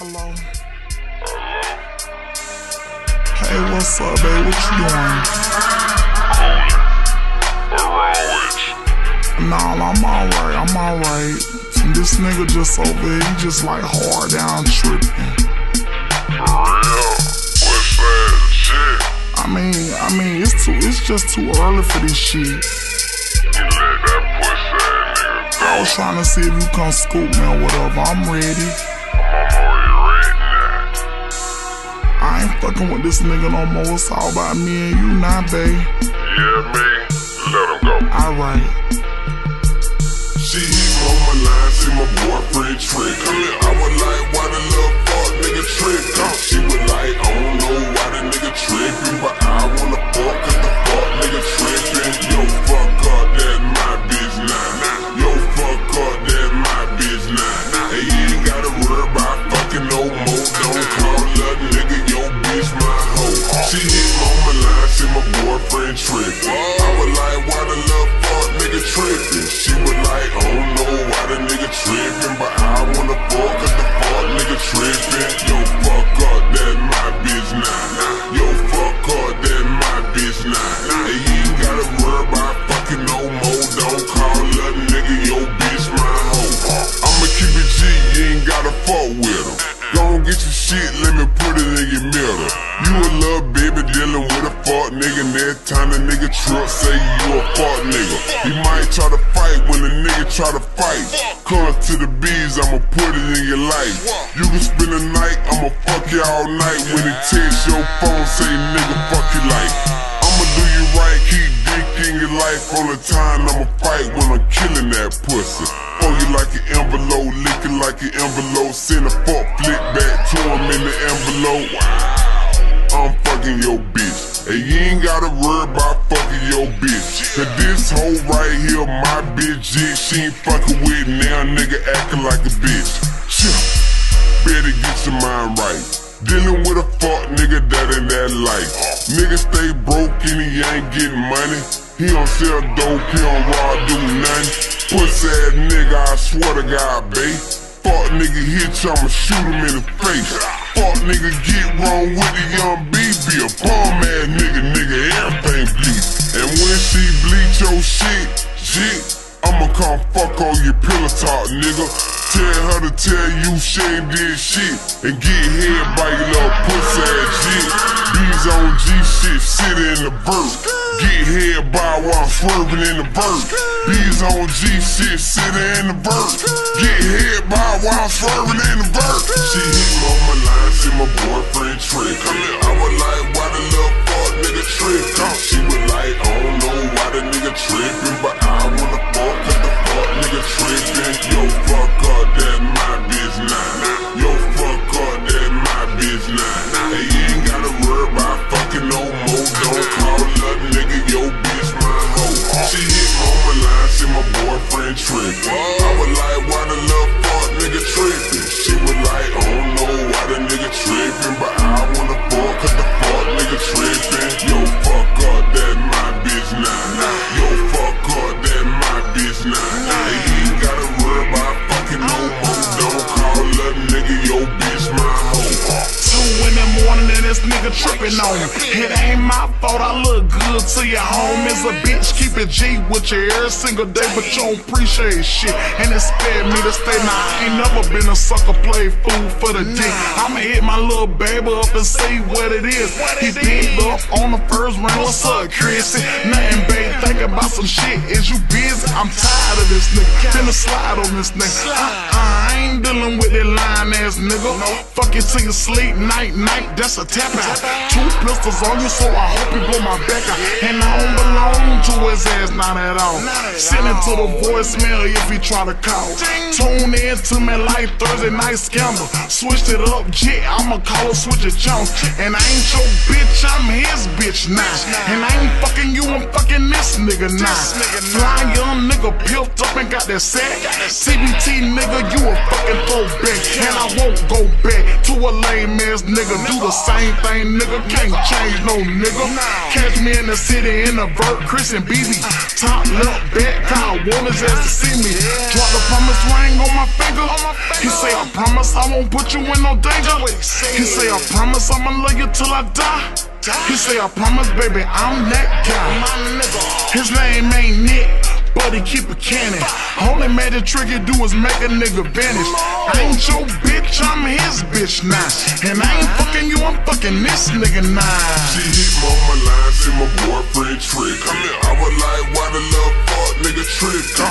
Hello. Hey, what's up, babe? What you doing? Nah, I'm alright. This nigga just over here, he just like hard down tripping. For real? What's that shit? I mean, it's just too early for this shit. You let that pussy ass nigga go. I was trying to see if you come scoop me or whatever. I'm ready. I'm on my way right now. I ain't fucking with this nigga no more. It's all about me and you now, babe. Yeah, me? Let him go. Alright. She hit on my line, see my boyfriend trick. I was like, why the little fuck nigga trippin'? She was like, I don't know why the nigga trippin', but I wanna fuck cause the fuck nigga trippin'. Yo, fuck up, that's my bitch now. Yo, fuck up, that's my bitch now. Hey, you ain't gotta worry about fucking no more. Don't call that nigga your bitch my hoe. She hit on my line, see my boyfriend trippin'. I was like, why the little fuck nigga trippin'? She was like, I don't know why the nigga trippin', but I wanna fuck cause the fuck nigga trippin'. Yo, fuck up, that's my bitch now. Yo, fuck up, that's my bitch now. Hey, you ain't gotta worry about fucking no more. Don't call that nigga your bitch my hoe. I'ma keep it G, you ain't gotta fuck with him. Gon' get your shit, let me put it in your middle. You a little baby dealing with a fuck nigga, and every time the nigga truck say you a fuck nigga. He might try to fight when the nigga try to fight. Come to the bees, I'ma put it in your life. You can spend the night, I'ma fuck you all night. When he text your phone, say nigga fuck you like. I'ma do you right, keep dick in your life. All the time I'ma fight when I'm killing that pussy. Fuck you like an envelope, lick it like an envelope. Send a fuck flick back to him in the envelope. I'm fucking your bitch. And you ain't gotta worry about fucking your bitch. Cause this hoe right here, my bitch, yeah, she ain't fucking with now, nigga acting like a bitch. Better get your mind right. Dealing with a fuck nigga that ain't that life. Nigga stay broke and he ain't getting money. He don't sell dope, he don't raw do nothing. Pussy ass nigga, I swear to God, babe. Fuck nigga hit you, I'ma shoot him in the face. Fuck nigga get wrong with the young B, be a bum ass nigga, everything bleed. And when she bleach your shit, I'ma come fuck all your pillow talk, nigga. Tell her to tell you she ain't did shit. And get hit by your little pussy ass shit. B's on G shit, sit in the verse. Get hit by while I'm swerving in the verse. B's on G shit, sit in the verse. Get hit by while I'm swerving in the verse. She hit me on my line, see my boyfriend trick. I was like, why the little fuck nigga trippin'? She was like, I don't know why the nigga trippin', but I wanna fuck cause the fuck nigga trippin'. Yo, fuck up, that's my bitch now. Yo, fuck up, that's my bitch now. Hey, you ain't gotta worry about fucking no more. Don't call that nigga your bitch my hoe. She hit me on my line, see my boyfriend trippin'. I was like, why the little fuck nigga trippin'? She was like, I don't know why the nigga trippin', but I wanna fuck cause the fuck nigga trippin'. Yo, fuck up, that's my bitch now. Yo, fuck up, that's my bitch now. Hey, you ain't gotta worry about fucking no more. Don't call that nigga your bitch my hoe. 2 in the morning and this nigga trippin' on him. It ain't my fault I look good to your home. As a bitch, keep it G with you every single day, but you don't appreciate shit and expect me to stay. Nah, I ain't never been a sucker, play fool for the dick. I'ma hit my little baby up and see what it is. He picked up on the first round. What's up, Chrissy? Nothing, babe, think about some shit. Is you busy? I'm tired of this nigga. Finna slide on this nigga. I ain't dealing with that lying ass nigga. Fuck it till you sleep, night, that's a tap out. 2 pistols on you, so I hope you blow my back out. And I don't belong to his ass, not at all. Send it to the voicemail if he try to call. Tune in to me like Thursday night scandal. Switched it up, jit, I'ma call her, switch it chunk. And I ain't your bitch, I'm his bitch now. And I ain't fucking you, I'm fucking this nigga now. Fly young nigga, pilt up and got that sack. TBT nigga, you a fucking throwback. And I won't go back to a lame ass nigga. Do the same thing, nigga. Can't change no nigga. Catch me in the city in a vert, Chris and BB. Top left back, call want his ass to see me. Drop the promise ring on my finger. He say, I promise I won't put you in no danger. He say, I promise I'ma love you till I die. He say, I promise, baby, I'm that guy. His name ain't Nick, but he keep a cannon. Only magic trick he do is make a nigga vanish. I ain't your bitch, I'm his bitch now. And I ain't fucking you, I'm fucking this nigga now. She hit me on my line, see my boyfriend trick. I was like, why the love fuck nigga trick?